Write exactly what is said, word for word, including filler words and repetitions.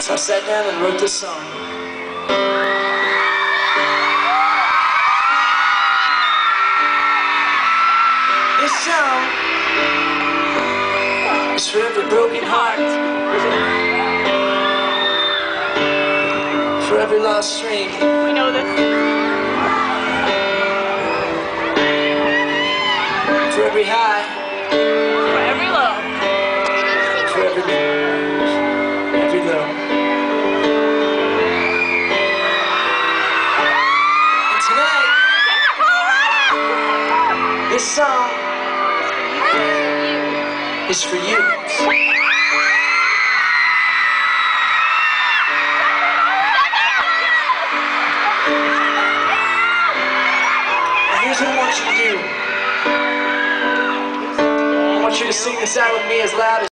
So I sat down and wrote this song. This song is for every broken heart, for every lost dream. We know this. For every high, For every low. for every every low. And tonight, this song is for you. And here's what I want you to do. I want you to sing this out with me as loud as